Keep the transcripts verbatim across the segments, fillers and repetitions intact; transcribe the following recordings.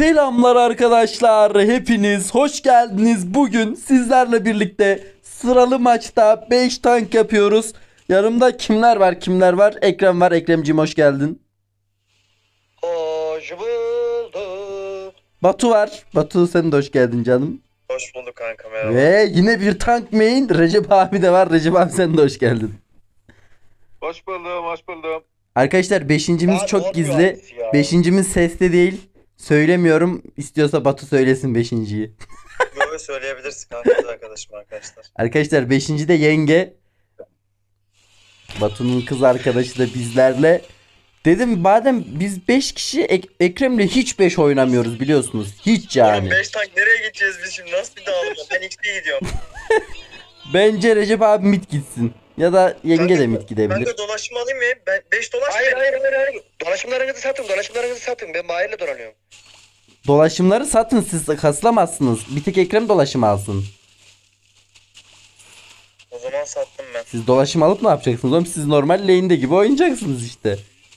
Selamlar arkadaşlar, hepiniz hoş geldiniz. Bugün sizlerle birlikte sıralı maçta beş tank yapıyoruz. Yanımda kimler var kimler var? Ekrem var. Ekremciğim hoş geldin. Hoş bulduk. Batu var. Batu sen de hoş geldin canım. Hoş bulduk kanka, merhaba. Ve yine bir tank main Recep abi de var. Recep abi sen de hoş geldin. Hoş buldum, hoş buldum. Arkadaşlar beşincimiz Ya, çok doğru gizli. yalnız ya. Beşincimiz sesli değil. Söylemiyorum. İstiyorsa Batu söylesin beşinciyi. Böyle söyleyebilirsin kanka, kız arkadaşım arkadaşlar. Arkadaşlar beşinci de yenge. Batu'nun kız arkadaşı da bizlerle. Dedim madem biz beş kişi Ek- Ekrem'le hiç beş oynamıyoruz biliyorsunuz. Hiç yani. Oğlum beş tank nereye gideceğiz biz şimdi? Nasıl bir dağılım? Ben X'e gidiyorum. Bence Recep abi mid gitsin. Ya da yenge de mid Ben gidebilir. de dolaşım alayım mı? Ben beş dolaş Hayır mı? hayır hayır hayır. Dolaşımlarınızı satın, dolaşımlarınızı satın. Ben mahallede dolanıyorum. Dolaşımları satın, siz kaslamazsınız. Bir tek Ekrem dolaşım alsın. O zaman sattım ben. Siz dolaşım alıp ne yapacaksınız oğlum? Siz normal lane'de gibi oynayacaksınız işte.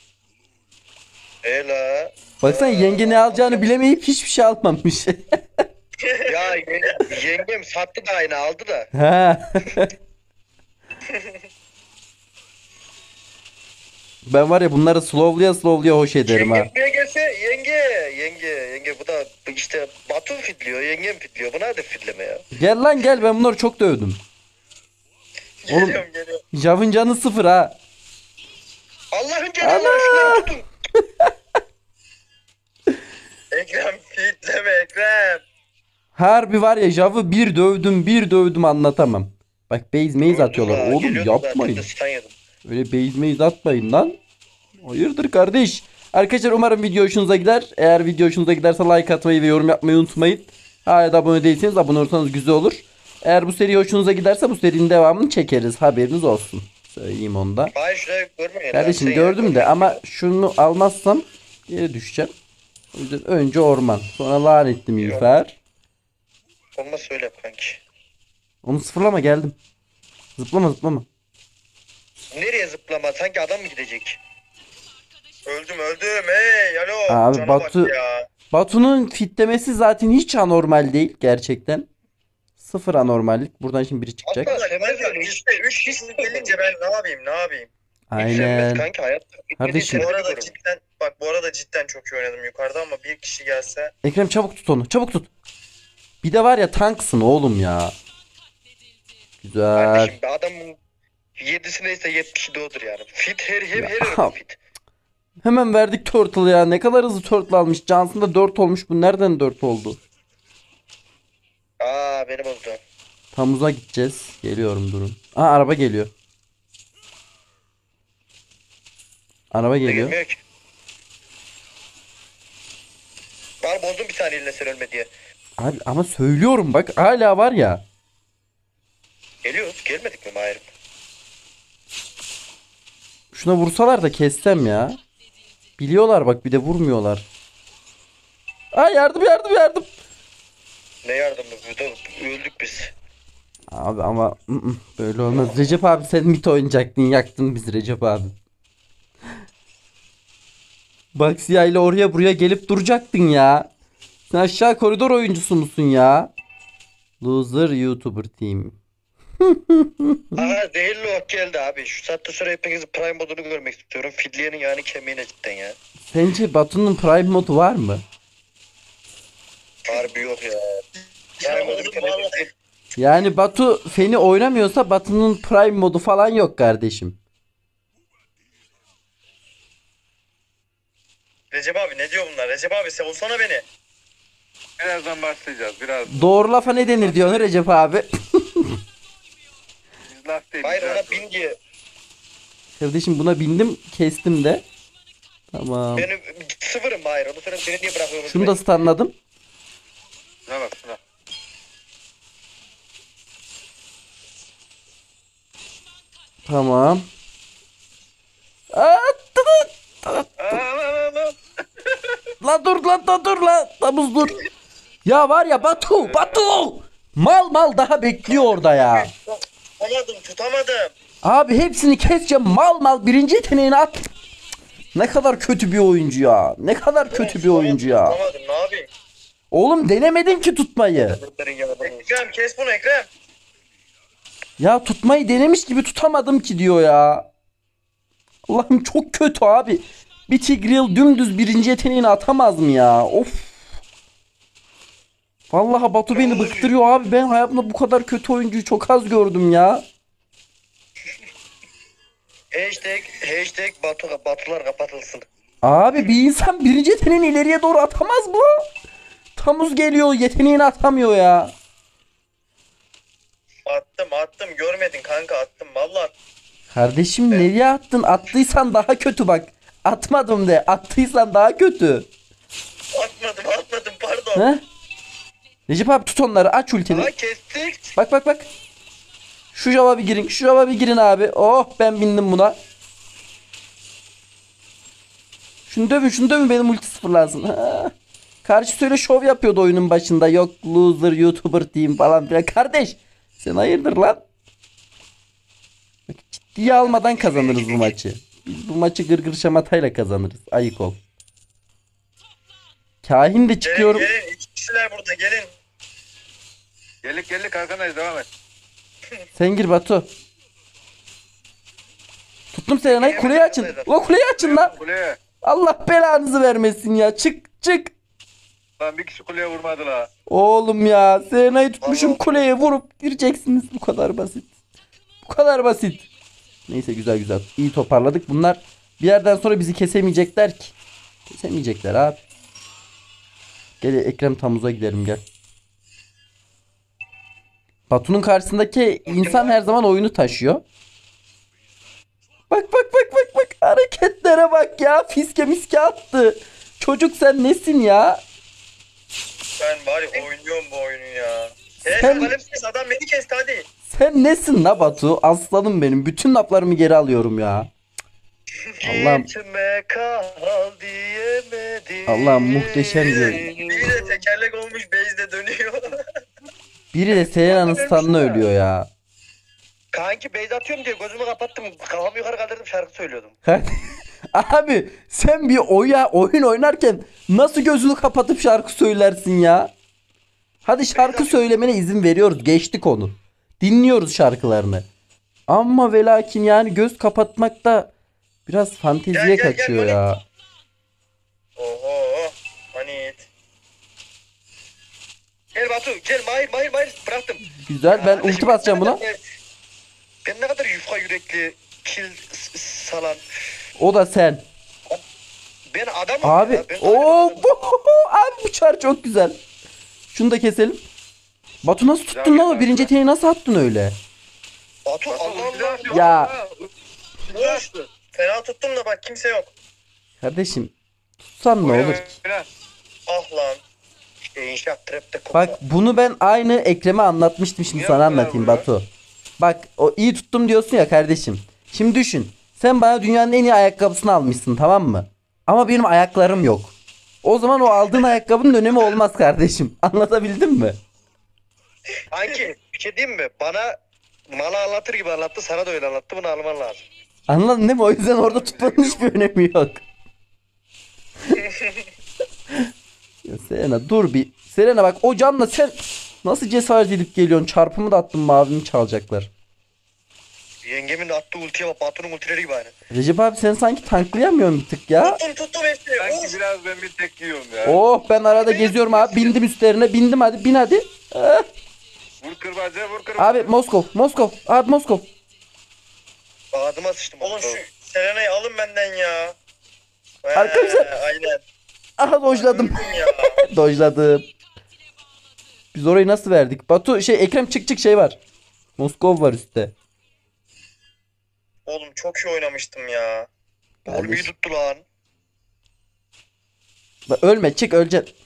Ela. Baksana yenge ne alacağını bilemeyip hiçbir şey almamış. Ya yenge- yengem sattı da aynı aldı da. Ha. Ben var ya bunları slowluya slowluya hoş ederim ha. Yengem buraya gelse yenge, yenge, yenge bu da işte Batu fidliyor, yengem fidliyor. Buna da fidleme ya. Gel lan gel, ben bunları çok dövdüm. Oğlum- Geliyorum geliyorum. Jav'ın canı sıfır ha. Allah'ın canavarı şunları tutun. Ekrem fitleme Ekrem. Harbi var ya, Jav'ı bir dövdüm bir dövdüm anlatamam. Bak base maze atıyorlar. Aa, Oğlum geliyordum zaten yapmayın. de stun yedim. Öyle base maze atmayın lan. Hayırdır kardeş. Arkadaşlar umarım video hoşunuza gider. Eğer video hoşunuza giderse like atmayı ve yorum yapmayı unutmayın. Hala da abone değilseniz abone olursanız güzel olur. Eğer bu seri hoşunuza giderse bu serinin devamını çekeriz. Haberiniz olsun. Söyleyeyim onu da. Hayır şuraya görmüyor. Kardeşim gördüm de ama şunu almazsam geri düşeceğim. O yüzden önce orman. Sonra lanetli miğfer. Olmaz söyle kanki. Onu sıfırlama, geldim. Zıplama zıplama. Nereye zıplama? Sanki adam mı gidecek? Öldüm öldüm hey alo. Abi Cana Batu- bak ya. Batu'nun fitlemesi zaten hiç anormal değil gerçekten. Sıfır anormallik. Buradan şimdi biri çıkacak. Hatta sevmez Kanka yani. işte üç kişi gelince ben ne yapayım ne yapayım? Hiç sevmez Aynen. kanki hayatta. Kardeşim. Bu arada cidden bak bu arada cidden çok iyi oynadım yukarıda ama bir kişi gelse Ekrem çabuk tut onu. Çabuk tut. Bir de var ya tanksın oğlum ya. Güzel. Kardeşim bir adamın yedisi neyse yetmişi de odur yani. Fit her her her Ya. her fit. Hemen verdik turtle ya. Ne kadar hızlı turtle almış. Johnson'da dört olmuş. Bu nereden dört oldu? Aa beni bozdu. Tamuz'a gideceğiz. Geliyorum durun. Aa araba geliyor. Araba Ne geliyor. gelmiyor ki. Var bozdum bir saniye eline sen ölme diye. Abi ama söylüyorum bak hala var ya. Geliyoruz gelmedik mi Mahir'im? Şuna vursalar da kessem ya. Biliyorlar bak, bir de vurmuyorlar. Aa yardım yardım yardım. Ne yardımı burada öldük biz. Abi ama ı -ı, böyle olmaz. Recep abi sen mit oynayacaktın, yaktın bizi Recep abi. Bak Siyah ile oraya buraya gelip duracaktın ya. Sen aşağı koridor oyuncusu musun ya? Loser YouTuber team. Aha zehirli ok geldi abi. Şu saatte sonra hepinizin prime modunu görmek istiyorum. Fidliye'nin yani kemiğine cidden ya. Sence Batu'nun prime modu var mı? Harbi yok ya. Ya Prime modu oğlum kemiğine vallahi- cidden. Yani Batu Feni oynamıyorsa Batu'nun prime modu falan yok kardeşim. Recep abi ne diyor bunlar? Recep abi savunsana beni. Birazdan başlayacağız. Biraz Doğru lafa ne denir diyor Recep abi. biz laf değil. Hayır biraz ona dur. bin diye. Kardeşim buna bindim, kestim de. Tamam. Benim sıfırım Mahir. Onu sonra beni niye bırakıyorsun? Şunu da stunladım. Şuna bak şuna. Tamam. Aa, tı- tı- Aa, La dur lan da dur la. Tamuz dur. Ya var ya Batu, Batu. Mal mal daha bekliyor orada ya. Tutamadım tutamadım. Abi hepsini keseceğim, mal mal birinci yeteneğini at. Ne kadar kötü bir oyuncu ya. Ne kadar kötü bir oyuncu ya. Tutamadım, ne yapayım? Oğlum denemedin ki tutmayı. Ekrem kes bunu Ekrem. Ya tutmayı denemiş gibi tutamadım ki diyor ya. Allah'ım çok kötü abi. Bir Tigreal dümdüz birinci yeteneğini atamaz mı ya? Of. Vallahi Batu beni bıktırıyor abi. Ben hayatımda bu kadar kötü oyuncuyu çok az gördüm ya. Hashtag, hashtag Batu, Batular kapatılsın. Abi bir insan birinci yeteneğini ileriye doğru atamaz mı? Tamuz geliyor yeteneğini atamıyor ya. Attım attım görmedin kanka attım vallahi. Kardeşim nereye attın? Attıysan daha kötü bak. Atmadım de. Attıysan daha kötü. Atmadım atmadım pardon. He? Recep abi tut onları. Aç ultini. Ama kestik. Bak bak bak. Şu java bir girin. Şu java bir girin abi. Oh ben bindim buna. Şunu dövün şunu dövün benim ulti sıfırlansın. Ha. Karşı söyle şov yapıyordu oyunun başında. Yok loser youtuber diyeyim falan filan. Kardeş sen hayırdır lan? Bak, ciddiye almadan kazanırız bu maçı. Biz bu maçı gırgır şamatayla kazanırız. Ayık ol. Kahin de çıkıyorum. Gelin gelin iki kişiler burada gelin. Gelik gelik arkandayız, devam et. Sen gir Batu. Tuttum Serenay'ı. Kuleyi açın. La kuleyi açın lan. Kuleye. Allah belanızı vermesin ya. Çık çık. Lan bir kişi kuleye vurmadı la. Oğlum ya Serenay'ı tutmuşum Vallahi. kuleye vurup gireceksiniz. Bu kadar basit. Bu kadar basit. Neyse güzel güzel. İyi toparladık. Bunlar bir yerden sonra bizi kesemeyecekler ki. Kesemeyecekler abi. Gel Ekrem Tamuz'a gidelim gel. Batu'nun karşısındaki insan her zaman oyunu taşıyor. Bak bak bak bak bak hareketlere bak ya. Fiske miske attı. Çocuk sen nesin ya? Ben var ya oynuyorum bu oyunu ya. Kes Sen- kalem kes adam beni kesti hadi. Sen nesin la Batu? Aslanım benim. Bütün laflarımı geri alıyorum ya. Allah'ım. Gitme kal diyemedim. Allah'ım muhteşem bir oyun. Biri de tekerlek olmuş base'de dönüyor. Biri de Serena'nın standına ölüyor ya. Kanki base atıyorum diye gözümü kapattım. Kafamı yukarı kaldırdım şarkı söylüyordum. Abi sen bir oya oyun oynarken nasıl gözünü kapatıp şarkı söylersin ya? Hadi şarkı söylemene izin veriyoruz. Geçtik onu. Dinliyoruz şarkılarını. Ama ve lakin yani göz kapatmakta biraz fanteziye Gel, gel, gel, kaçıyor Moni. ya. Oho. Hani Gel Batu gel Mahir Mahir Mahir bıraktım. Güzel ben Kardeşim, ulti basacağım ben ne buna. kadar- Ben ne kadar yufka yürekli kil s- salan. O da sen. Ben adamım Abi ya. Ben o adamım. abi bu çar çok güzel. Şunu da keselim. Batu nasıl tuttun lan o birinci yeteneği nasıl attın öyle? Batu Allah Allah. Ya. Dur. Fena tuttum da bak kimse yok. Kardeşim tutsan ne olur ki? Ah lan. İşte inşaat trapte kopa. Bak bunu ben aynı Ekrem'e anlatmıştım şimdi Niye sana bu kadar anlatayım vuruyor? Batu. Bak o iyi tuttum diyorsun ya kardeşim. Şimdi düşün. Sen bana dünyanın en iyi ayakkabısını almışsın tamam mı? Ama benim ayaklarım yok. O zaman o aldığın ayakkabının önemi olmaz kardeşim. Anlatabildim mi? Kanki bir şey diyeyim mi? Bana malı anlatır gibi anlattı. Sana da öyle anlattı. Bunu alman lazım. Anladın değil mi? O yüzden orada tutmanın hiçbir önemi yok. Ya Serena dur bir. Serena bak o canla sen nasıl cesaret edip geliyorsun? Çarpımı da attım mavimi çalacaklar. Yengemin attığı ultiye bak. Batu'nun ultileri gibi aynı. Recep abi sen sanki tanklayamıyorsun bir tık ya. Tuttum tuttum hepsini. Sanki Of. biraz ben bir tek yiyorum ya. Oh ben arada geziyorum abi. Bindim üstlerine. Bindim hadi bin hadi. Ah. Vur kırbacı vur kırbacı. Abi Moskov. Moskov. Abi Moskov. Ağzıma sıçtım. Oğlum şu Serena'yı alın benden ya. He, Arkadaşlar. Aynen. Aha dojladım. Öldüm ya. Dojladım. Biz orayı nasıl verdik? Batu şey Ekrem çık çık şey var. Moskov var üstte. Oğlum çok iyi oynamıştım ya. Oğlum iyi Kardeşim. tuttu lan. Bak, ölme çık öleceksin.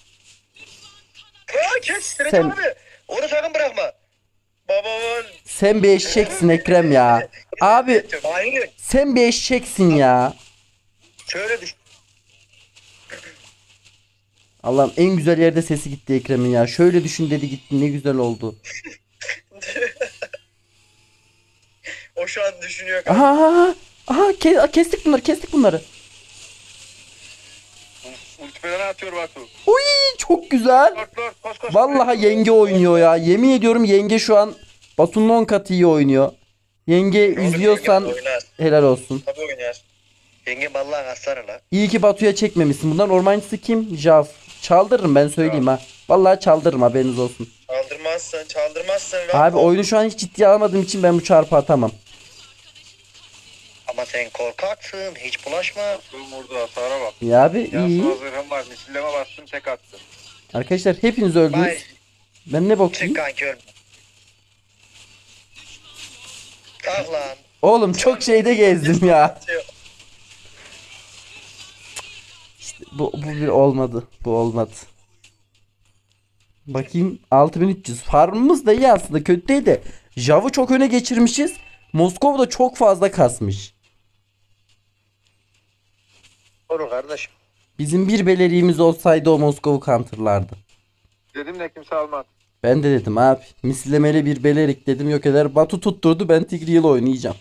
Aa kes. Sen... Sen- abi. Onu sakın bırakma. Babamın. Sen bir eşeksin Ekrem ya. Abi Aynı. sen bir eşeksin ya. Şöyle düş. Allah'ım en güzel yerde sesi gitti Ekrem'in ya. Şöyle düşün dedi gitti ne güzel oldu. O şu an düşünüyor kanka. Aha aha aha, aha ke- kestik bunları kestik bunları. Ulti falan atıyor Batu. Uy çok güzel. Lord Lord koş koş. Vallahi yenge oynuyor ya. Yemin ediyorum yenge şu an Batu'nun on katı iyi oynuyor. Yenge Oğlum, izliyorsan yenge oynar. helal olsun. Tabii oynar. Yenge vallahi aslanı la. İyi ki Batu'ya çekmemişsin. Bundan ormancısı kim? Jav. Çaldırırım ben söyleyeyim ha. Vallahi çaldırırım haberiniz olsun. Çaldırmazsın, çaldırmazsın. Rahat Abi ol. oyunu şu an hiç ciddiye almadığım için ben bu çarpı atamam. Ama sen korkaksın. Hiç bulaşma. Nasıl vurdu hasara bak. Ya abi iyi. Yansıma zırhım var. Misilleme bastım tek attım. Arkadaşlar hepiniz öldünüz. Bay Ben ne bakayım? çık kanki ölme. Kalk lan. Oğlum çok şeyde gezdim ya. Bu, bu bir olmadı. Bu olmadı. Bakayım altı bin üç yüz. Farmımız da iyi aslında. Kötü değil de. Jav'ı çok öne geçirmişiz. Moskova'da çok fazla kasmış. Doğru kardeşim. Bizim bir beleriğimiz olsaydı o Moskova'yı counterlardı. Dedim de kimse almaz. Ben de dedim abi. Mislemeli bir belerik dedim yok eder. Batu tutturdu ben Tigreal oynayacağım.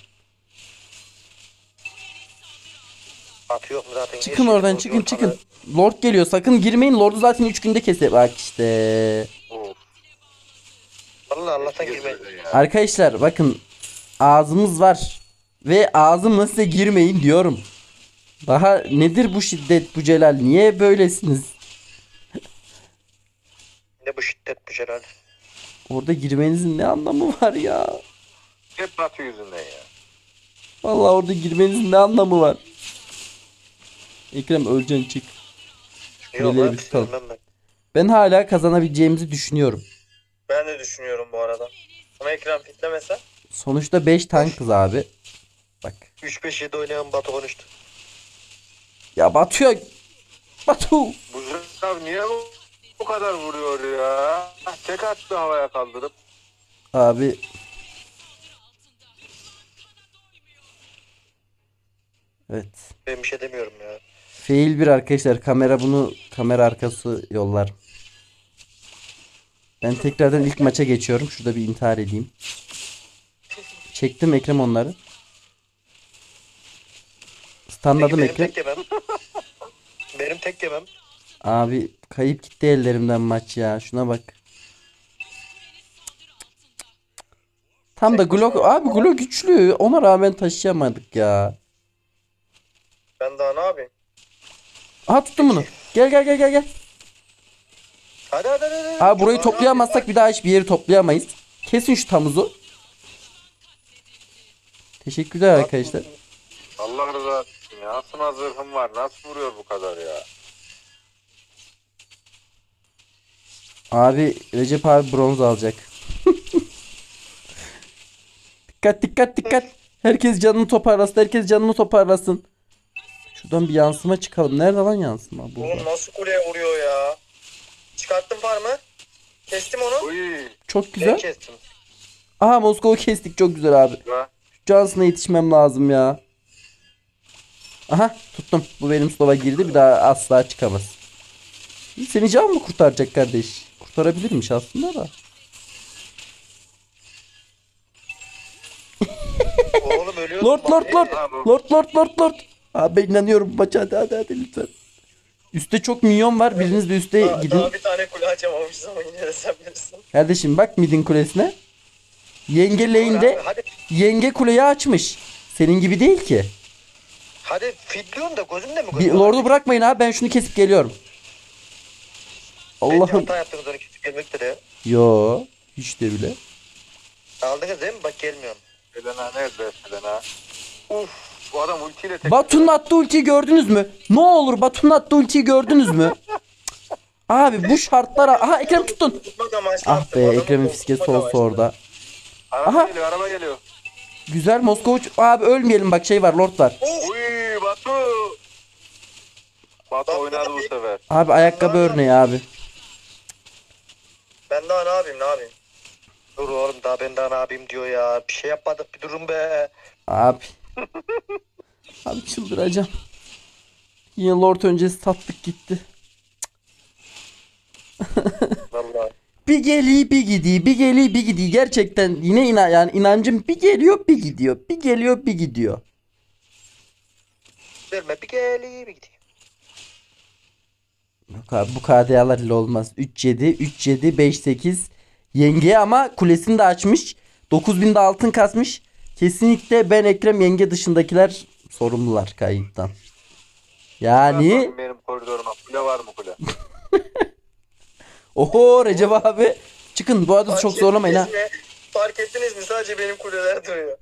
Atıyor mu zaten? Çıkın Yeşil oradan yol çıkın yol çıkın. kanı. Lord geliyor sakın girmeyin. Lord'u zaten üç günde kese. Bak işte. Of. Vallahi Allah'tan girme. Arkadaşlar bakın. Ağzımız var. Ve ağzımla size girmeyin diyorum. Daha nedir bu şiddet bu celal? Niye böylesiniz? Ne bu şiddet bu Celal. Orada girmenizin ne anlamı var ya? Hep Batu yüzünden ya. Vallahi orada girmenizin ne anlamı var? Ekrem öleceksin çık. Yok Kuleleri lan bir tutalım. bilmem ben. Ben hala kazanabileceğimizi düşünüyorum. Ben de düşünüyorum bu arada. Ama ekran fitlemese. Sonuçta beş tankız abi. Bak. üç beş yedi oynayan Batu konuştu. Ya batıyor. Batu. Bu Zırh niye bu, bu kadar vuruyor ya? Tek attı havaya kaldırıp. Abi. Evet. Ben bir şey demiyorum ya. Fail bir arkadaşlar. Kamera bunu kamera arkası yollar. Ben tekrardan ilk maça geçiyorum. Şurada bir intihar edeyim. Çektim Ekrem onları. Stunladım Benim Ekrem. tek yemem. Benim tek yemem. Abi kayıp gitti ellerimden maç ya. Şuna bak. Tam da Glock. Abi Glock güçlü. Ona rağmen taşıyamadık ya. Ben daha ne yapayım? Aha tuttum bunu. Gel gel gel gel gel. Hadi hadi hadi. hadi. Abi burayı Aa, toplayamazsak bir daha hiçbir yeri toplayamayız. Kesin şu tamuzu. Teşekkürler arkadaşlar. Allah rızası için ya. Asma zırhım var. Nasıl vuruyor bu kadar ya? Abi Recep abi bronz alacak. Dikkat dikkat dikkat. Herkes canını toparlasın. Herkes canını toparlasın. Şuradan bir yansıma çıkalım. Nerede lan yansıma? Oğlum Burada. nasıl kuleye vuruyor ya? Çıkarttım farmı. Kestim onu. Uy. Çok Ben güzel. kestim. Aha Moskova kestik. Çok güzel abi. Ya. Johnson'a yetişmem lazım ya. Aha tuttum. Bu benim slova girdi. Bir daha asla çıkamaz. Seni can mı kurtaracak kardeş? Kurtarabilirmiş aslında da. Oğlum ölüyordum. Lord bak. lord lord. Ha, bu. Lord lord lord lord. Abi ben inanıyorum maça hadi hadi hadi lütfen. Üste çok minyon var. Biriniz de üste Daha, gidin. daha bir tane kule açamamışız ama yine de sen bilirsin. Kardeşim bak midin kulesine. Yenge Abi, lane'de hadi. yenge kuleyi açmış. Senin gibi değil ki. Hadi fidliyorum da gözümde mi Bir gözüm? lordu bırakmayın abi ben şunu kesip geliyorum. Bence Allah'ım. hata yaptınız onu kesip gelmektir ya. Yo hiç de bile. Aldınız değil mi? Bak gelmiyorum. Selena nerede Selena? Uf. Bu adam ultiyle tek. Batu'nun attığı ultiyi gördünüz mü? Ne olur Batu'nun attığı ultiyi gördünüz mü? Abi bu şartlara... Aha Ekrem tuttun. Tutmak amaçlı Ah attım. be Adamı Ekrem'in korkutmak fiskesi olsa amaçlı. orada. Araba Aha. geliyor araba geliyor. Güzel Moskova... Abi ölmeyelim bak şey var lord var. Uy Batu. Batu oynadı bu sefer. Abi ayakkabı örneği abi. Ben daha ne yapayım ne yapayım? Dur oğlum daha ben daha ne yapayım diyor ya. Bir şey yapmadık bir durum be. Abi. Abi çıldıracağım. Yine lord öncesi sattık gitti. Vallahi. Bir geliyor bir gidiyor bir geliyor bir gidiyor. Gerçekten yine inan yani inancım bir geliyor bir gidiyor. Bir geliyor bir gidiyor. Verme bir geliyor bir gidiyor. Yok abi bu K D A'lar ile olmaz. üç yedi, üç yedi, beş sekiz. Yenge ama kulesini de açmış. dokuz binde altın kasmış. Kesinlikle ben Ekrem yenge dışındakiler sorumlular kayıptan. Yani Benim koridoruma kule var mı kule? oho Recep abi. Çıkın bu arada Fark çok zorlamayın ha. ettiniz mi? Fark ettiniz mi? Sadece benim kuleler duruyor.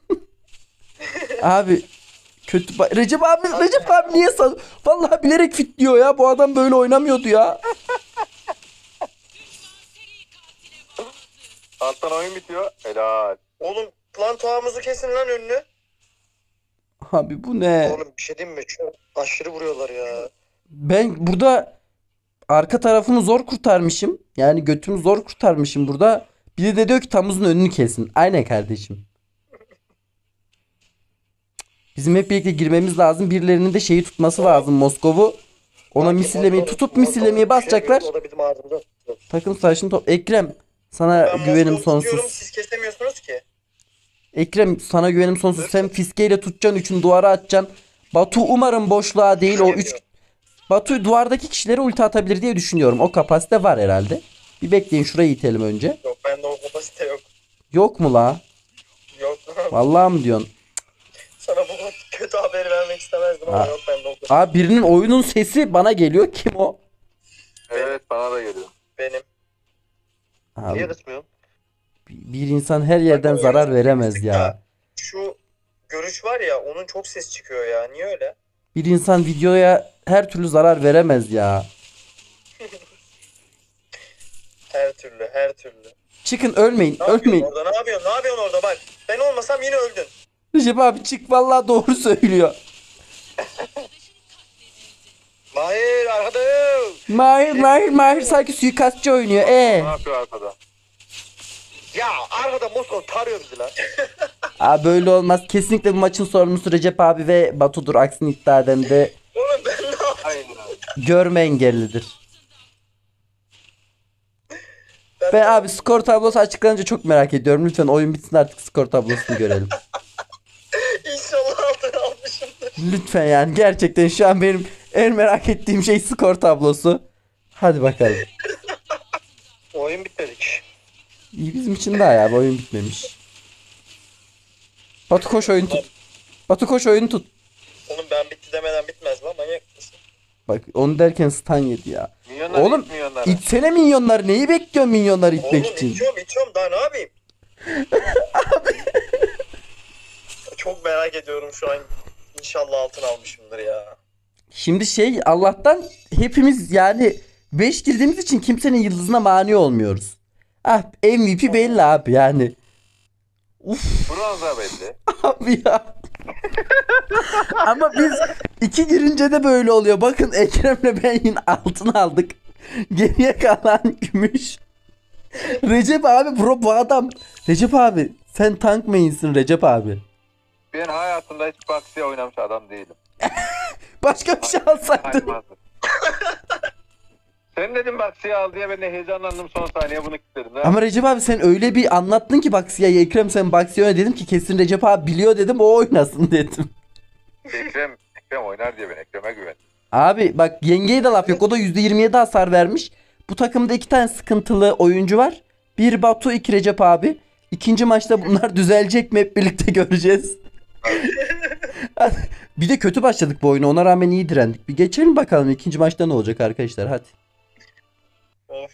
Abi kötü ba- Recep abi Recep abi niye sal? Vallahi bilerek fit diyor ya. Bu adam böyle oynamıyordu ya. Alttan oyun bitiyor. Helal. Oğlum lan toğamızı kesin lan önünü. Abi bu ne? Oğlum bir şey diyeyim mi? Çok aşırı vuruyorlar ya. Ben burada arka tarafımı zor kurtarmışım. Yani götümü zor kurtarmışım burada. Biri de diyor ki tamuzun önünü kesin. Aynen kardeşim. Bizim hep birlikte girmemiz lazım. Birilerinin de şeyi tutması lazım Moskov'u. Ona misillemeyi tutup misillemeyi basacaklar. O da bizim ağzımıza. Takım savaşını top. Ekrem sana Ben güvenim Moskov'u tutuyorum, sonsuz. siz kesemiyorsunuz ki. Ekrem sana güvenim sonsuz. Sen fiskeyle tutacaksın. Üçün duvara atacaksın. Batu umarım boşluğa değil o üç. Batu duvardaki kişilere ulti atabilir diye düşünüyorum. O kapasite var herhalde. Bir bekleyin şurayı itelim önce. Yok bende o kapasite yok. Yok mu la? Yok. Vallahi mı diyorsun? Sana bu kötü haberi vermek istemezdim ama Ha. yok bende o kapasite. Abi birinin oyunun sesi bana geliyor. Kim o? Evet bana da geliyor. Benim. Abi, Niye kısmıyorsun? bir insan her yerden zarar veremez ya. Şu görüş var ya onun çok ses çıkıyor ya. Niye öyle? Bir insan videoya her türlü zarar veremez ya. Her türlü her türlü. Çıkın ölmeyin Ne yapıyorsun ölmeyin. orada? Ne yapıyorsun? Ne yapıyorsun orada? Bak ben olmasam yine öldün. Recep abi çık vallahi doğru söylüyor. Mahir arkada. Mahir Mahir Mahir sanki suikastçı oynuyor. Ne Ee. yapıyor arkada? Ya arkada Moskova tarıyor bizi lan. Abi böyle olmaz. Kesinlikle bu maçın sorumlusu Recep abi ve Batu'dur. Aksini iddia eden de Oğlum ben ne yaptım? Aynen. görme engellidir. Ben, Ben abi skor tablosu açıklanınca çok merak ediyorum. Lütfen oyun bitsin artık skor tablosunu görelim. İnşallah altına almışımdır. Lütfen yani gerçekten şu an benim en merak ettiğim şey skor tablosu. Hadi bakalım. Oyun bitmedik. İyi bizim için daha ya bu oyun bitmemiş. Batu koş oyun tut. Batu koş oyun tut. Oğlum ben bitti demeden bitmez lan manyak mısın? Bak onu derken stun yedi ya. Milyonlar Oğlum, ilk milyonlar. İtsene minyonları. Neyi bekliyorsun minyonları itmek Oğlum için? içiyorum içiyorum daha ne yapayım? Çok merak ediyorum şu an. İnşallah altın almışımdır ya. Şimdi şey Allah'tan hepimiz yani beş girdiğimiz için kimsenin yıldızına mani olmuyoruz. Ah M V P belli abi yani. Uf Bronz da belli. abi ya. Ama biz iki girince de böyle oluyor. Bakın Ekrem'le ben yine altın aldık. Geriye kalan gümüş. Recep abi bro bu adam. Recep abi sen tank main'sin Recep abi. Ben hayatımda hiç Baksi'ye oynamış adam değilim. Başka bir şey alsaydın. Saymazdım. Sen dedin Baksi'yi al diye ben de heyecanlandım son saniye bunu kilitledim. Ha? Ama Recep abi sen öyle bir anlattın ki Baksi'ye Ekrem sen Baksi'ye oyna dedim ki kesin Recep abi biliyor dedim o oynasın dedim. Ekrem, Ekrem oynar diye ben Ekrem'e güven. Abi bak yengeye de laf yok o da yüzde yirmi yedi hasar vermiş. Bu takımda iki tane sıkıntılı oyuncu var. Bir Batu iki Recep abi. İkinci maçta bunlar düzelecek mi hep birlikte göreceğiz. Bir de kötü başladık bu oyuna ona rağmen iyi direndik. Bir geçelim bakalım ikinci maçta ne olacak arkadaşlar hadi. Of.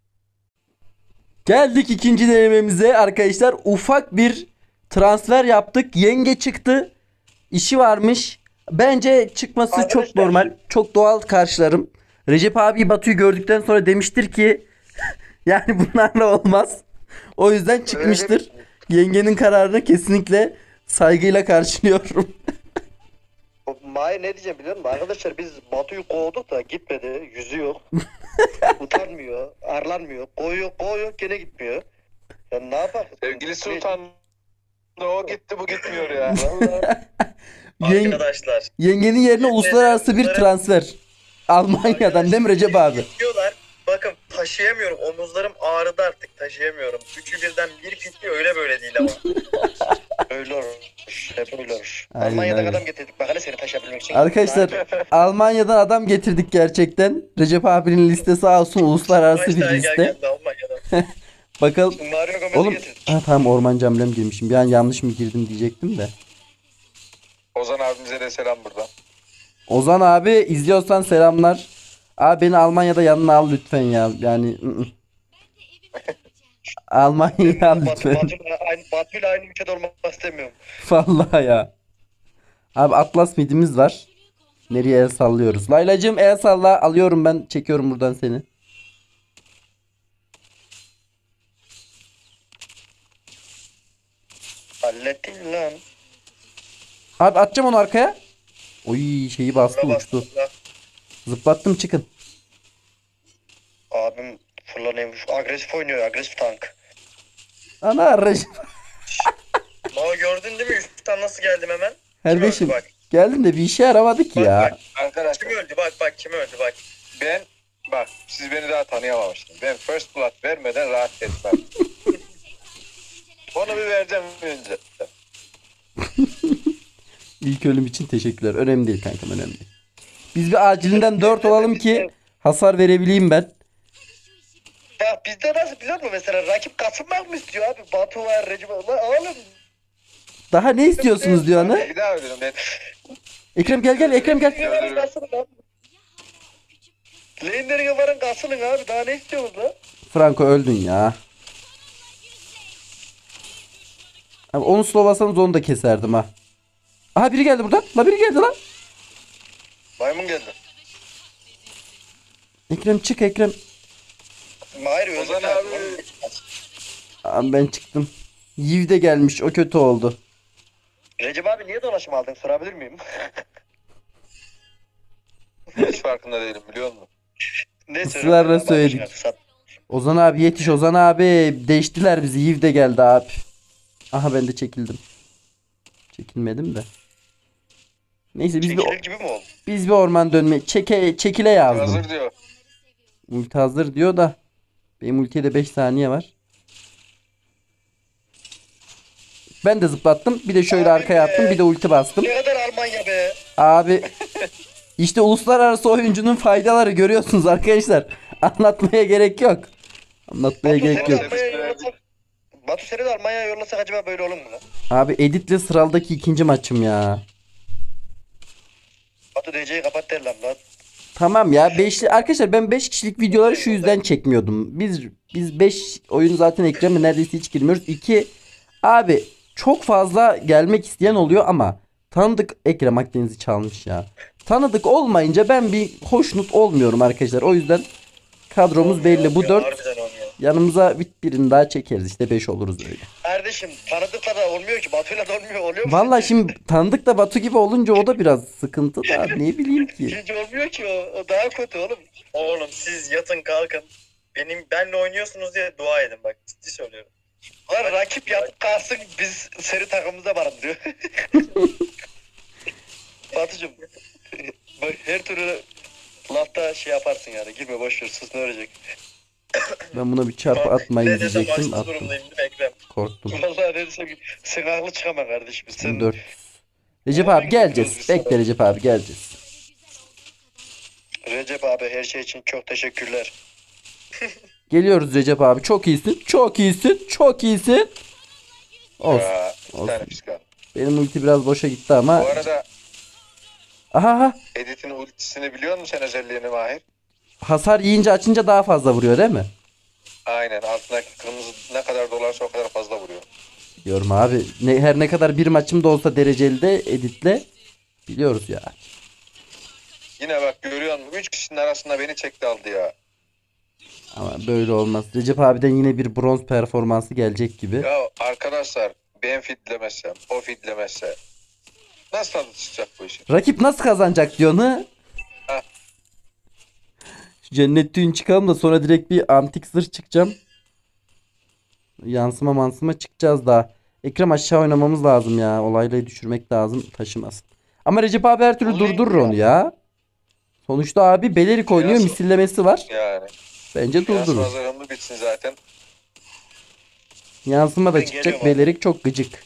Geldik ikinci denememize arkadaşlar. Ufak bir transfer yaptık. Yenge çıktı. İşi varmış. Bence çıkması çok Arkadaşlar. normal. Çok doğal karşılarım. Recep abi Batu'yu gördükten sonra demiştir ki yani bunlarla olmaz. O yüzden çıkmıştır. Yengenin kararını kesinlikle saygıyla karşılıyorum. Mahir ne diyeceğim biliyor musun? Arkadaşlar biz Batu'yu kovduk da gitmedi. Yüzü yok. Utanmıyor. Arlanmıyor. Koyuyor koyuyor gene gitmiyor. Ya ne yapar? Sevgili Sultan da o gitti bu gitmiyor ya. Vallahi. Yeng- Arkadaşlar. yengenin yerine uluslararası bir transfer. Almanya'dan değil mi Recep abi? Diyorlar. Bakın taşıyamıyorum. Omuzlarım ağrıdı artık, taşıyamıyorum. Üçü birden bir fitti, öyle böyle değil ama. Öyle olur. Hep öyle olur. Aynen Almanya'dan öyle. adam getirdik. Bak hele seni taşıyabilmek için. Arkadaşlar Almanya'dan adam getirdik gerçekten. Recep abinin listesi sağ olsun uluslararası Kaç bir tane gel liste. geldi Almanya'dan. Bakalım. Mario Gomez'i Oğlum getirdik. ha, tamam ormancı amblem girmişim. Bir an yanlış mı girdim diyecektim de. Ozan abimize de selam buradan. Ozan abi izliyorsan selamlar. Abi beni Almanya'da yanına al lütfen ya. Yani ı -ı. Almanya'ya al Batu, lütfen. Batu'yla aynı, Batu'yla aynı ülkede olmak istemiyorum. Vallahi ya. Abi Atlas midimiz var. Nereye el sallıyoruz? Laylacığım el salla. Alıyorum ben. Çekiyorum buradan seni. Hallettin lan. Abi atacağım onu arkaya. Oy şeyi bastı Buna uçtu. bastım da. Zıplattım çıkın. Abim fırlanıyormuş. Agresif oynuyor. Agresif tank. Ana Recep. Mao gördün değil mi? Üstten nasıl geldim hemen? Kardeşim Kim öldü bak. geldin de bir işe yaramadı ki Bak, ya. bak. Arkadaşlar Kim öldü bak bak kim öldü bak. ben bak siz beni daha tanıyamamıştınız. Ben first blood vermeden rahat etmem. Onu bir vereceğim önce. İlk ölüm için teşekkürler. Önemli değil kankam önemli değil. Biz bir acilinden dört olalım ki hasar verebileyim ben. Ya bizde nasıl biliyor musun mesela rakip kasılmak mı istiyor abi? Batu var, Recep var. Lan oğlum. Daha ne istiyorsunuz diyor ana. Bir daha veriyorum ben. Ekrem gel gel Ekrem gel. Lane'lerin kasılın abi. Lane'lerin varın kasılın abi. Daha ne istiyorsunuz lan? Franco öldün ya. Abi onu slowlasanız onu da keserdim ha. Aha biri geldi buradan. La biri geldi lan. Maymun geldi. Ekrem çık Ekrem. Mahir öldü. Ozan zaten. abi. Abi ben çıktım. Yiv de gelmiş. O kötü oldu. Recep abi niye dolaşım aldın sorabilir miyim? Hiç farkında değilim biliyor musun? Neyse. Israrla Recep abi, söyledik. başına sat. Ozan abi yetiş Ozan abi. Değiştiler bizi. Yiv de geldi abi. Aha ben de çekildim. Çekilmedim de. Neyse biz bir, Çekilir gibi mi oldu? biz bir orman dönme çeke çekile yazdım. Hazır diyor. Ulti hazır diyor da benim ultiye de beş saniye var. Ben de zıplattım. Bir de şöyle Abi arkaya be. attım. Bir de ulti bastım. Ne kadar Almanya be? Abi işte uluslararası oyuncunun faydaları görüyorsunuz arkadaşlar. Anlatmaya gerek yok. Anlatmaya Batu gerek seni de yok. Almanya'ya yollasak. Batu seni de Almanya'ya yollasak acaba böyle olur mu lan? Abi Edit'le sıradaki ikinci maçım ya. Batu D C'yi kapat derler lan. Tamam ya beşli arkadaşlar ben beş kişilik videoları şu yüzden çekmiyordum. Biz biz beş oyun zaten Ekrem'le neredeyse hiç girmiyoruz. iki abi çok fazla gelmek isteyen oluyor ama tanıdık Ekrem Akdeniz'i çalmış ya. Tanıdık olmayınca ben bir hoşnut olmuyorum arkadaşlar. O yüzden kadromuz belli. Bu Olmuyor, dört harbiden olmuyor. yanımıza bir- birini daha çekeriz. İşte beş oluruz öyle. Kardeşim tanıdıkla da olmuyor ki. Batu'yla da olmuyor. Oluyor mu? Vallahi şimdi tanıdık da Batu gibi olunca o da biraz sıkıntı da ne bileyim ki. İkinci olmuyor ki o. O daha kötü oğlum. Oğlum siz yatın kalkın. Benim benle oynuyorsunuz diye dua edin bak, ciddi söylüyorum. Lan rakip yatıp kalsın biz seri takımımıza barındırıyor. Batucuğum. Bak her türlü lafta şey yaparsın yani. Girme boş ver sus ne ölecek. Ben buna bir çarpı atmayın Ne desem diyecektim. haksız Attım. durumdayım değil mi Ekrem? Korktum. Vallahi ne desem sen haklı çıkamam kardeşim. Sen dört. Recep abi geleceğiz. Bekle Recep abi geleceğiz. Recep abi her şey için çok teşekkürler. Geliyoruz Recep abi. Çok iyisin. Çok iyisin. Çok iyisin. Olsun. Ya, bir olsun. tane psika. Benim ulti biraz boşa gitti ama. Bu arada Aha, aha. Edit'in ultisini biliyor musun sen özelliğini Mahir? Hasar yiyince açınca daha fazla vuruyor değil mi? Aynen altındaki kırmızı ne kadar dolarsa o kadar fazla vuruyor. Biliyorum abi. Ne, her ne kadar bir maçım da olsa dereceli de editle biliyoruz ya. Yine bak görüyor musun? Üç kişinin arasında beni çekti aldı ya. Ama böyle olmaz. Recep abiden yine bir bronz performansı gelecek gibi. Ya arkadaşlar ben fitlemezsem, o fitlemezse nasıl tadı çıkacak bu işin? Rakip nasıl kazanacak diyor ne? Heh. Şu cennet düğün çıkalım da sonra direkt bir antik zırh çıkacağım. Yansıma mansıma çıkacağız daha. Ekrem aşağı oynamamız lazım ya. Olayları düşürmek lazım. Taşımasın. Ama Recep abi her türlü Olayı durdurur ya. onu ya. Sonuçta abi Belerik oynuyor. Biraz- Misillemesi var. Yani Bence Biraz durdurur. fazla hızlı bitsin zaten. Yansıma da Ben çıkacak. geliyorum abi. Belerik çok gıcık.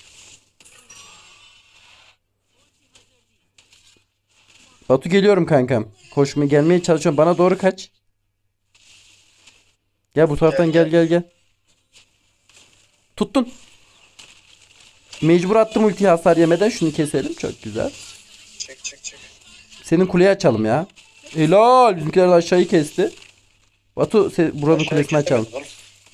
Batu geliyorum kankam. Koşmaya gelmeye çalışıyorum. Bana doğru kaç. Gel bu taraftan Gel, gel gel gel. Tuttun. Mecbur attım ultiyi hasar yemeden. Şunu keselim. Çok güzel. Çık çık çık. Senin kuleyi açalım ya. Helal. Bizimkiler de aşağıyı kesti. Batu se- buranın Aşağıya kulesini açalım. kesemedim.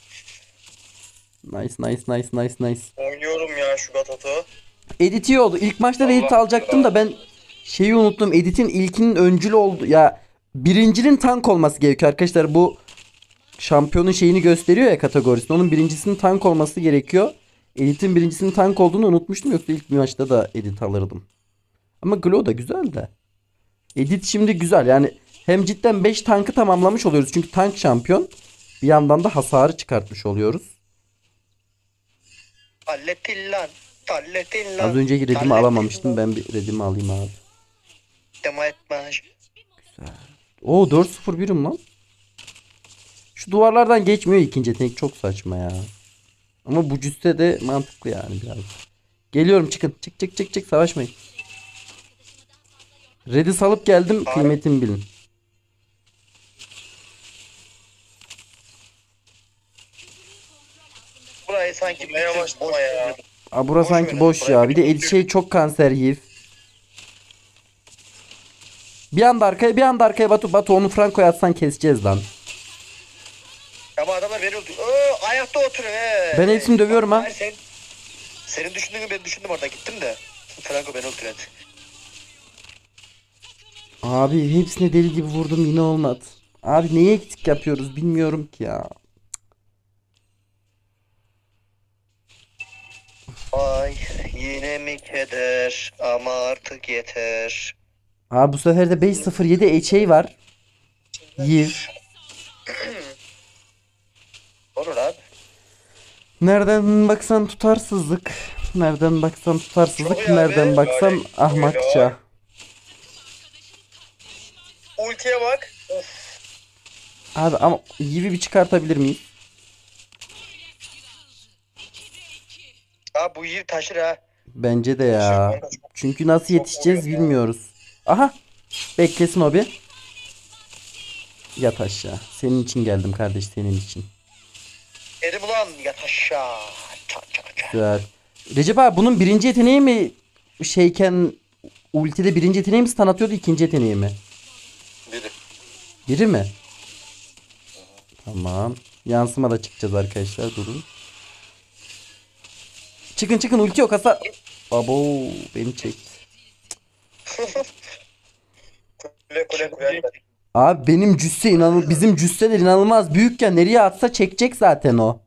Nice nice nice nice nice. Oynuyorum ya şu Gatot'u. Edit iyi oldu. İlk maçta da edit Allah alacaktım Allah. da ben şeyi unuttum. Edit'in ilkinin öncülü oldu. Ya birincinin tank olması gerekiyor arkadaşlar. Bu şampiyonun şeyini gösteriyor ya kategorisini. Onun birincisinin tank olması gerekiyor. Edit'in birincisinin tank olduğunu unutmuştum. Yoksa ilk maçta da edit alırdım. Ama Glow da güzel de. Edit şimdi güzel. Yani hem cidden beş tankı tamamlamış oluyoruz. Çünkü tank şampiyon. Bir yandan da hasarı çıkartmış oluyoruz. Hallettin lan. Hallettin lan. Az önceki redimi Hallettin alamamıştım. lan. Ben bir redimi alayım abi. Demo etmez. Oo dört sıfır birim lan. Şu duvarlardan geçmiyor ikinci yetenek. Çok saçma ya. Ama bu cüsse de mantıklı yani biraz. Geliyorum çıkın. Çık çık çık çık savaşmayın. Red'i salıp geldim. Abi. Kıymetimi bilin. Burayı sanki Neye bütün başlama boş ya? ver. Aa burası Boş sanki verin. boş ya. Bir de el şey çok kanser yiğit. Bir anda arkaya bir anda arkaya Batu Batu onu Franco'ya atsan keseceğiz lan. Ama adamlar beni öldü. Oo, ayakta oturuyor he. Ben hepsini dövüyorum ha. Hayır, sen, senin düşündüğünü ben düşündüm orada gittim de. Franco beni öldüredi. Abi hepsine deli gibi vurdum yine olmadı. Abi neye eksik yapıyoruz bilmiyorum ki ya. Ay yine mi keder ama artık yeter. Abi bu sefer de beş sıfır yedi Eçey var. Yiv. Olur abi. Nereden baksan tutarsızlık. Nereden baksan tutarsızlık. Çok iyi abi. Nereden baksan Yani, ahmakça. öyle Ultiye bak. Of. Abi ama Yiv'i bir çıkartabilir miyiz? Abi bu yıl taşır ha. Bence de ya. Kanka çok- Çünkü nasıl çok yetişeceğiz vuruyor ya. bilmiyoruz. Aha. Beklesin o bir. Yat aşağı. Senin için geldim kardeş senin için. Dedim ulan yat aşağı. Ça, ça, ça. Güzel. Recep abi bunun birinci yeteneği mi şeyken ultide birinci yeteneği mi stun atıyordu ikinci yeteneği mi? Biri. Biri mi? Tamam. Yansıma da çıkacağız arkadaşlar durun. Çıkın çıkın ulti yok hasa. Abo beni çekti. Kule kule kule. Abi benim cüsse inanıl bizim cüsseler inanılmaz büyük ya nereye atsa çekecek zaten o.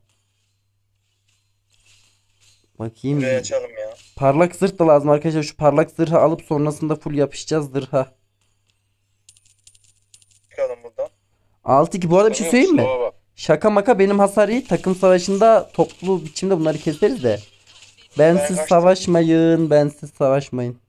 Bakayım. Kule açalım ya. Parlak zırh da lazım arkadaşlar. Şu parlak zırhı alıp sonrasında full yapışacağız zırha. Çıkalım buradan. altı iki bu arada bir şey söyleyeyim mi? Slow'a bak. Şaka maka benim hasar iyi. Takım savaşında toplu biçimde bunları keseriz de. Bensiz kaçtım. savaşmayın. Bensiz savaşmayın.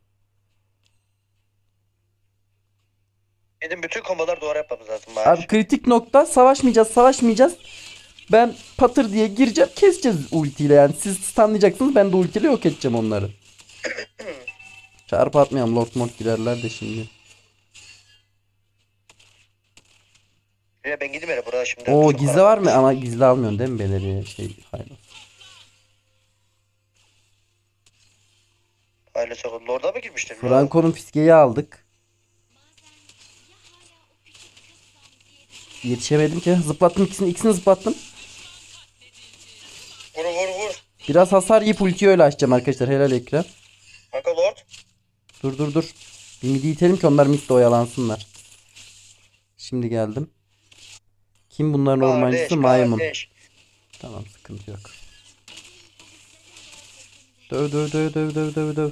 Benim bütün kombolar doğru yapmamız lazım. Abi. Abi kritik nokta savaşmayacağız savaşmayacağız. Ben patır diye gireceğim keseceğiz ultiyle yani. Siz stunlayacaksınız ben de ultiyle yok edeceğim onları. Çarpı atmayalım Lord Mort girerler de şimdi. Ya ben gideyim hele buraya şimdi. Oo Çok gizli karanlık. var mı? Ama gizli almıyorsun değil mi beleri? Şey, hayır. Aile sokun. Lord'a mı girmiştin? Franco'nun fiskeyi aldık. Yetişemedim ki. Zıplattım ikisini, ikisini zıplattım. Vur vur vur. Biraz hasar yiyip ultiyi öyle açacağım arkadaşlar. Helal Ekrem. Kanka Lord. Dur dur dur. Bir midi itelim ki onlar midde oyalansınlar. Şimdi geldim. Kim bunların ormancısı? Kardeş, Maymun. kardeş. Tamam sıkıntı yok. Döv döv döv döv döv döv döv.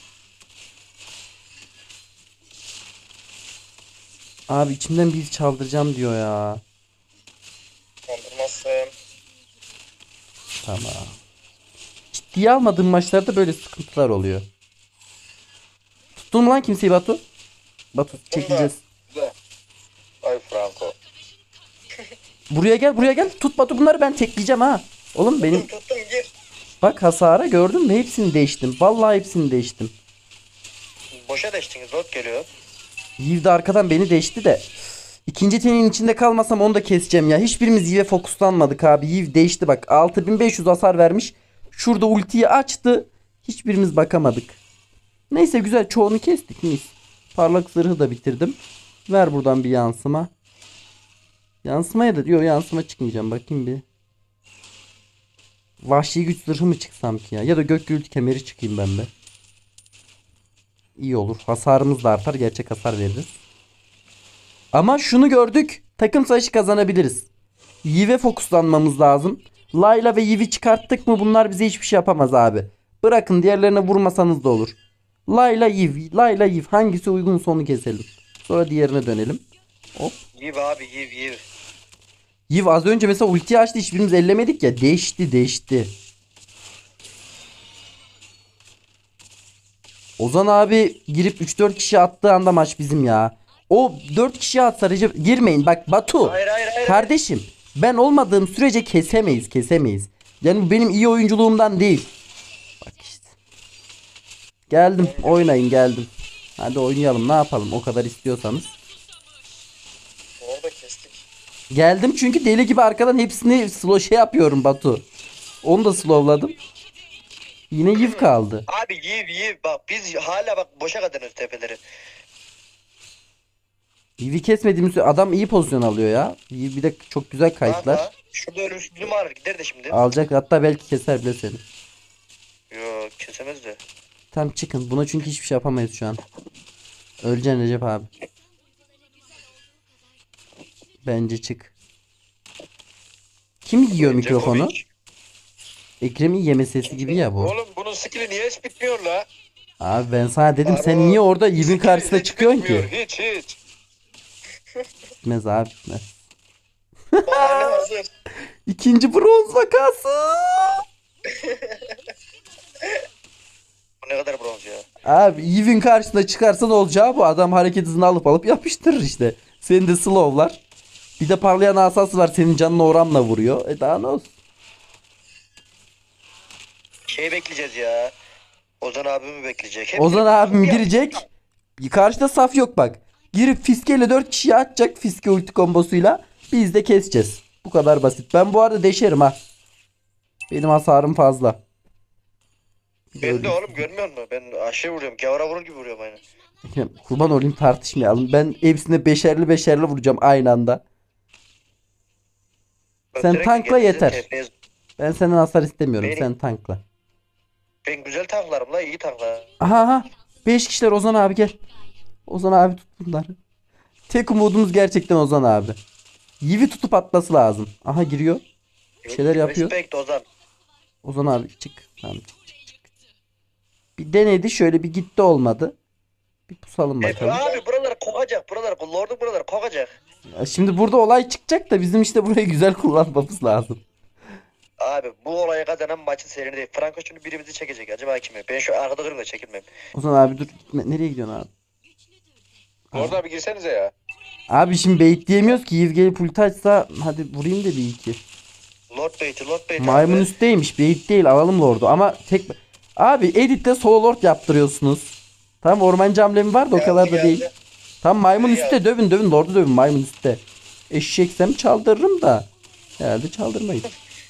Abi içimden bir çaldıracağım diyor ya. Kandırmazsın. Tamam. Ciddiye almadığım maçlarda böyle sıkıntılar oluyor. Tuttun mu lan kimseyi Batu? Batu çekeceğiz. Ay Franco. Buraya gel buraya gel. Tut Batu bunları ben tekleyeceğim ha. Oğlum benim Tuttum tuttum gir. bak hasara gördün mü? Hepsini değiştim. Vallahi hepsini değiştim. Boşa deştiniz. Lot geliyor. Yiv de arkadan beni deşti de. İkinci tenin içinde kalmasam onu da keseceğim ya. Hiçbirimiz Yiv'e fokuslanmadık abi. Yiv değişti bak. altı bin beş yüz hasar vermiş. Şurada ultiyi açtı. Hiçbirimiz bakamadık. Neyse güzel çoğunu kestik mis. Parlak zırhı da bitirdim. Ver buradan bir yansıma. Yansımaya da diyor yansıma çıkmayacağım. Bakayım bir. Vahşi güç zırhı mı çıksam ki ya? Ya da gök gürültü kemeri çıkayım ben de. İyi olur. Hasarımız da artar. Gerçek hasar veririz. Ama şunu gördük. Takım savaşı kazanabiliriz. Yiv'e fokuslanmamız lazım. Layla ve Yiv'i çıkarttık mı bunlar bize hiçbir şey yapamaz abi. Bırakın diğerlerine vurmasanız da olur. Layla Yiv, Layla Yiv hangisi uygunsa onu keselim. Sonra diğerine dönelim. Hop. Yiv abi yiv yiv. Yiv az önce mesela ulti açtı hiçbirimiz ellemedik ya. Değişti değişti. Ozan abi girip üç dört kişi attığı anda maç bizim ya. O dört kişi atsa Recep girmeyin. Bak Batu. Hayır hayır hayır. Kardeşim ben olmadığım sürece kesemeyiz kesemeyiz. Yani bu benim iyi oyunculuğumdan değil. Bak işte. Geldim oynayın geldim. Hadi oynayalım ne yapalım o kadar istiyorsanız. Orada kestik. Geldim çünkü deli gibi arkadan hepsini slow şey yapıyorum Batu. Onu da slowladım. Yine Yiv kaldı. Abi yiv yiv. Bak biz hala bak boşa kadınız tepeleri. Yiv'i kesmediğimiz süre- adam iyi pozisyon alıyor ya. Yiv bir de çok güzel kayıtlar. Valla şurada ölümsüzlüğüm var. Gider de şimdi. Alacak hatta belki keser bile seni. Yok kesemez de. Tamam çıkın. Buna çünkü hiçbir şey yapamayız şu an. Öleceksin Recep abi. Bence çık. Kim yiyor mikrofonu? Djokovic. Ekrem'in yeme sesi gibi ya bu. Oğlum bunun skill'i niye hiç bitmiyor la? Abi ben sana dedim sen Aro, niye orada Yiğit'in skill'i karşısına hiç çıkıyorsun bitmiyor, ki? Hiç hiç. Bitmez abi bitmez. Bahane hazır. İkinci bronz vakası. Bu ne kadar bronz ya. Abi Yiğit'in karşısına çıkarsa ne olacağı bu. Adam hareket hızını alıp alıp yapıştırır işte. Senin de slow'lar. Bir de parlayan asası var senin canına oranla vuruyor. E daha ne olsun. Şey bekleyeceğiz ya. Ozan abimi bekleyecek. Hep Ozan abim girecek. Karşıda saf yok bak. Girip fiskeyle dört kişiyi atacak fiske ulti kombosuyla. Biz de keseceğiz. Bu kadar basit. Ben bu arada deşerim ha. Benim hasarım fazla. Ben de oğlum görmüyor musun? Ben aşağı vuruyorum. Gavura vurur gibi vuruyorum aynı. Ekrem, kurban olayım tartışmayalım. Ben hepsine beşerli beşerli vuracağım aynı anda. Sen Direkt tankla geleceğiz, yeter. tepeye- Ben senden hasar istemiyorum. Benim- Sen tankla. Ben güzel tanklarım la iyi tanklar. Aha aha. beş kişiler Ozan abi gel. Ozan abi tut bunları. Tek umudumuz gerçekten Ozan abi. Yivi tutup atması lazım. Aha giriyor. Bir şeyler yapıyor. Respect Ozan. Ozan abi çık. Tamam çık çık çık. Bir denedi şöyle bir gitti olmadı. Bir pusalım Hep, bakalım. abi buraları kokacak. Buraları Lord'un buraları kokacak. Ya şimdi burada olay çıkacak da bizim işte burayı güzel kullanmamız lazım. Abi bu olaya kazanan maçın serini değil. Franco şunu birimizi çekecek. Acaba kimi? Ben şu arkada durayım da çekilmem. Ozan abi dur gitme. Nereye gidiyorsun abi? Orada bir girsenize ya. Abi şimdi bait diyemiyoruz ki. Yiv gelip ulti açsa hadi vurayım da bir iki. Lord bait'i Lord bait'i. Maymun abi. üstteymiş. Bait değil alalım Lord'u ama tek... Abi editte solo Lord yaptırıyorsunuz. Tamam ormancı amblemi var da o Geldi, kadar da geldi. değil. Tamam maymun Geldi. üstte dövün dövün Lord'u dövün maymun üstte. Eşeksem çaldırırım da. Herhalde çaldırmayız.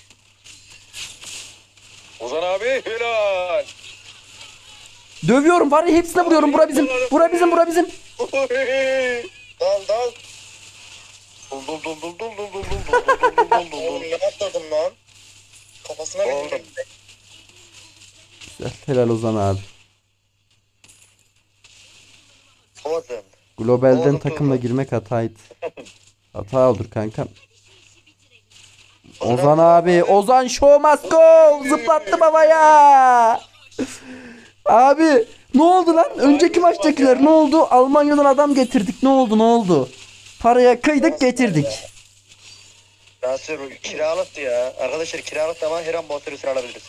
Ozan abi helal. Dövüyorum var ya hepsine vuruyorum. Bura bizim. Bura bizim bura bizim. Dal dal. Dul dul dul dul dul dul dul dul dul dul dul Oğlum dul. ne atladım lan. Kafasına Oğlum. bindim. Güzel. Helal Ozan abi. Ozan. Globalden Oğlum, takımla dur. girmek hataydı. Hata olur kanka. Ozan abi. Ozan show must go. Zıplattım havaya. Abi ne oldu lan? Önceki maçtakiler ne oldu? Almanya'dan adam getirdik. Ne oldu ne oldu? Paraya kıydık getirdik. Nasıl kiralıktı ya. Arkadaşlar kiralıktı ama her an bu otobüsü alabiliriz.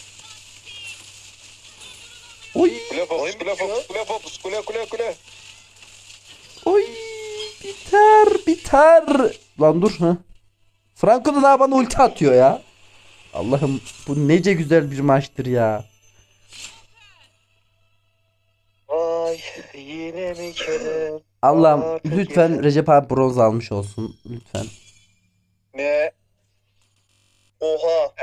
Oy Kule fokus Oyun kule bitiyor. fokus kule fokus kule kule kule. oy biter biter. Lan dur ha. Franco da daha bana ulti atıyor ya. Allah'ım bu nece güzel bir maçtır ya. Vay yine mi kere? Allah'ım Aa, çok lütfen güzel. Recep abi bronz almış olsun. Lütfen. Ne? Oha.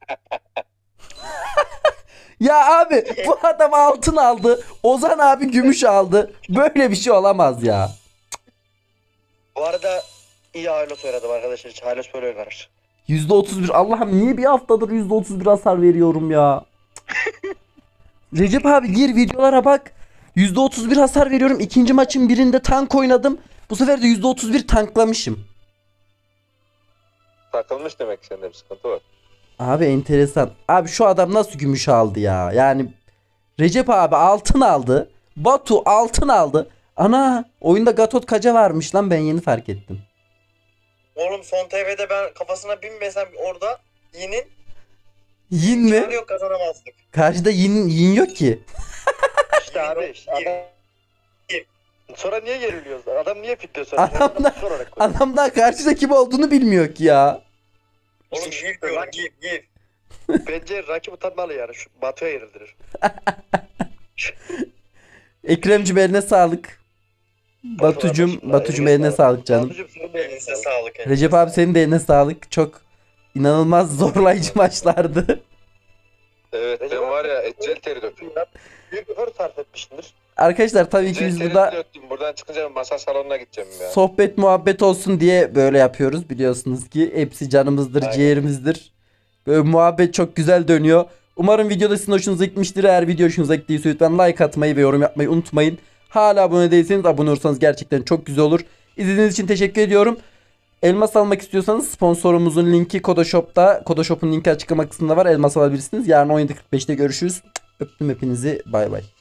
Ya abi bu adam altın aldı. Ozan abi gümüş aldı. Böyle bir şey olamaz ya. Bu arada iyi Hylos oynadım arkadaşlar. Hiç Hylos böyle oynanır. yüzde otuz bir Allah'ım niye bir haftadır yüzde otuz bir hasar veriyorum ya. Recep abi gir videolara bak. yüzde otuz bir hasar veriyorum. İkinci maçın birinde tank oynadım. Bu sefer de yüzde otuz bir tanklamışım. Takılmış demek ki sende bir sıkıntı var. Abi enteresan. Abi şu adam nasıl gümüş aldı ya? Yani Recep abi altın aldı. Batu altın aldı. Ana oyunda Gatot Kaca varmış lan ben yeni fark ettim. Oğlum son T V'de ben kafasına binmesem orada Yin'in Yin mi? imkanı yok, kazanamazdık. Karşıda yin, yin yok ki. İşte abi işte Yin. adam... Sonra niye geriliyoruz? Adam niye fitliyor sonra? Adam da- Sonra olarak koyuyor. Adam daha karşıda kim olduğunu bilmiyor ki ya. Oğlum gir diyorum, gir gir. Bence rakip utanmalı yani. Şu Batu'ya yerildirir. Ekrem'cim eline sağlık. Batucum, Batucum eline sağlık canım. Batucuğum senin de eline Elinize sağlık. sağlık. elinize Recep abi sağlık. senin de eline sağlık. Çok inanılmaz zorlayıcı maçlardı. Evet Recep ben abi- var ya ecel teri döktüm. Büyük bir hır sarf etmişsindir. Arkadaşlar tabii ki Ecel biz teri burada döktüm. Buradan çıkınca masa salonuna gideceğim ya. sohbet muhabbet olsun diye böyle yapıyoruz. Biliyorsunuz ki hepsi canımızdır, Aynen. ciğerimizdir. Böyle muhabbet çok güzel dönüyor. Umarım videoda sizin hoşunuza gitmiştir. Eğer video hoşunuza gittiyse lütfen like atmayı ve yorum yapmayı unutmayın. Hala abone değilseniz abone olursanız gerçekten çok güzel olur. İzlediğiniz için teşekkür ediyorum. Elmas almak istiyorsanız sponsorumuzun linki Kodoshop'ta. Kodoshop'un linki açıklama kısmında var. Elmas alabilirsiniz. Yarın on yedi kırk beşte görüşürüz. Öptüm hepinizi. Bay bay.